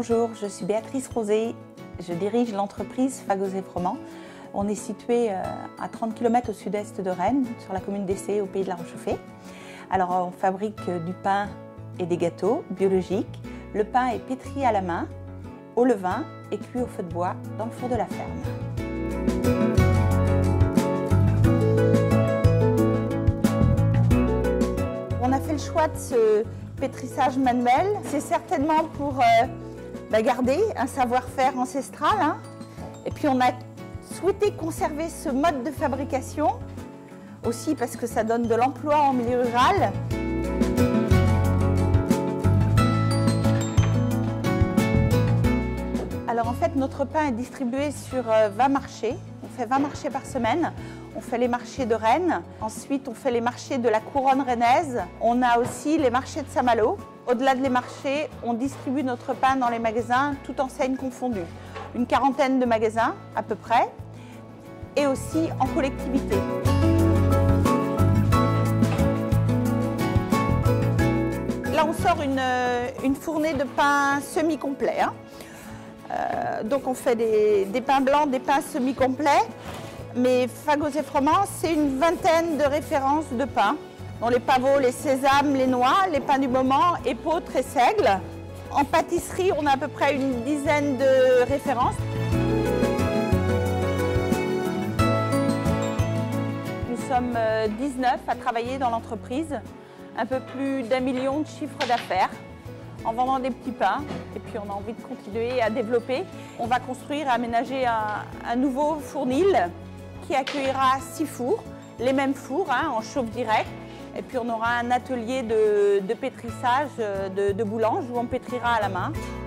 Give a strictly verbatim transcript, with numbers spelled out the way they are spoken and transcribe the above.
Bonjour, je suis Béatrice Rosé, je dirige l'entreprise Fagots et Froment. On est situé à trente kilomètres au sud-est de Rennes, sur la commune d'Essé, au pays de la Rochefoucauld. Alors on fabrique du pain et des gâteaux biologiques. Le pain est pétri à la main, au levain et cuit au feu de bois dans le four de la ferme. On a fait le choix de ce pétrissage manuel. C'est certainement pour euh, bah, garder un savoir-faire ancestral. Hein. Et puis on a souhaité conserver ce mode de fabrication, aussi parce que ça donne de l'emploi en milieu rural. Alors en fait, notre pain est distribué sur vingt marchés. On fait vingt marchés par semaine. On fait les marchés de Rennes. Ensuite, on fait les marchés de la couronne rennaise. On a aussi les marchés de Saint-Malo. Au-delà de les marchés, on distribue notre pain dans les magasins, toutes enseignes confondues. Une quarantaine de magasins à peu près. Et aussi en collectivité. Là, on sort une, une fournée de pain semi-complet. Hein. Euh, donc on fait des, des pains blancs, des pains semi-complets. Mais Fagots et Froment, c'est une vingtaine de références de pains, dont les pavots, les sésames, les noix, les pains du moment, épeautres et seigles. En pâtisserie, on a à peu près une dizaine de références. Nous sommes dix-neuf à travailler dans l'entreprise, un peu plus d'un million de chiffres d'affaires, en vendant des petits pains. Et puis on a envie de continuer à développer. On va construire et aménager un, un nouveau fournil qui accueillera six fours, les mêmes fours hein, en chauffe direct. Et puis on aura un atelier de, de pétrissage de, de boulange où on pétrira à la main.